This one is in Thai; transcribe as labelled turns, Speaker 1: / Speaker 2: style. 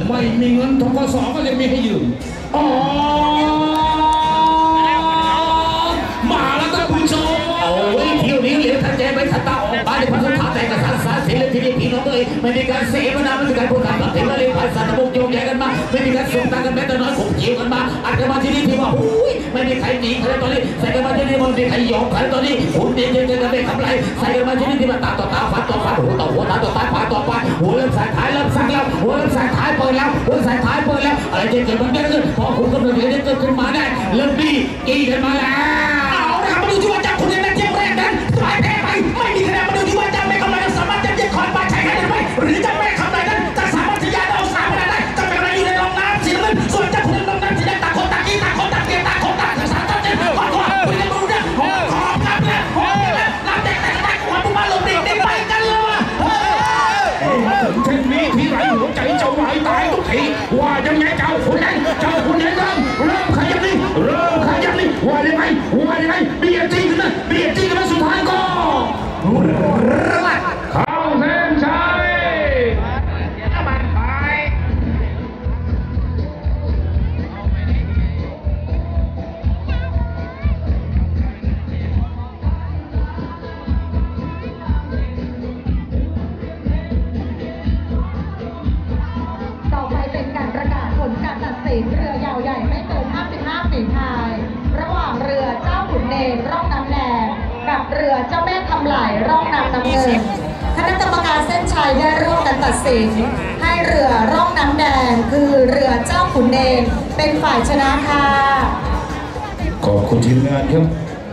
Speaker 1: ไม่มีเงินทกสก็เลยมีให้ยืมอ๋อมาแล้วท่านผู้ชมโอ้ยเที่ยวนี้เหลียวท่านแจไม่ทันตาออกมาในพัฒนาแต่กระสันสารเสียเลยทีนี้พี่น้องเลยไม่มีการเสวนาไม่มีการพูดกันเห็นว่าเรียกภาษาตะบกโยงแย่กันมาไม่มีการส่งต่างกันแม้แต่น้อยข่มเหงกันมาอัดกันมาที่นี่ที่ว่าอุ้ยไม่มีใครหนีใครตอนนี้ใส่กันมาที่นี่มันมีใครยอมใครตอนนี้หุ่นเดียวกันไม่ทำไรใส่กันมาที่นี่ที่มันตาต่อตาฟันต่อฟันหัวต่อหัวตาต่อตาปากต่อปากหัวเริ่มสายท้ายเริ่มสั่งแล้วหัวเริ่มสายท้ายเปิดแล้วหัวสายท้ายเปิดแล้วอะไรจะเกิดมันเกิดขึ้นพอคุณกำลังจะเกิดขึ้นมาได้เริ่มดีกี่กันมาแล้วเอาละครับมาดูที่ว่าจับคุณในเกมแรกนั้นสายแพ้ไปไม่มีคะแนนมาดูที่ว่าจับไม่กำไรสามารถจะยึดคอนบาใช้ได้หรือไม่หรือจะไม่ทำไรนั้นจะสามารถที่จะเอาสามคะแนนได้จะเป็นอะไรอยู่ในรองน้ำสีน้ำเงินส่วนจับคุณในรองน้ำสีแดงต่างคนต่างกี้ต่างคนต่างเกียร์ต่างคนต่างสามต่างเจ็ดขอคุณจะรู้เนี่ยขอครับเนี่ยขอเนี่ยน้ำแดงแต่ได้ขวาปุ๊บมาลงเด็กไปกันเลยว่ะถึงเช่นนี้ที่ไรหัวใจจะวายตายทุกทีว่ายังไงเจ้าคุณแดงเริ่มขยับนี่ว่ายังไงเบียดจริงกันนะสุดท้ายก็เข้าเส้นชัยมันไป
Speaker 2: ต่อไปเป็นการประกาศผลการตัดสินเรือยาวใหญ่ไม่เกิน55 ฝีพายระหว่างเรือเจ้าขุนเนรร่องน้ำแดงกับเรือเจ้าแม่ทำไหลร่องน้ำเงินคณะกรรมการเส้นชัยได้ร่วมกันตัดสินให้เรือร่องน้ำแดงคือเรือเจ้าขุนเนรเป็นฝ่ายชนะค่ะ
Speaker 1: ขอบคุณทีมงานครับ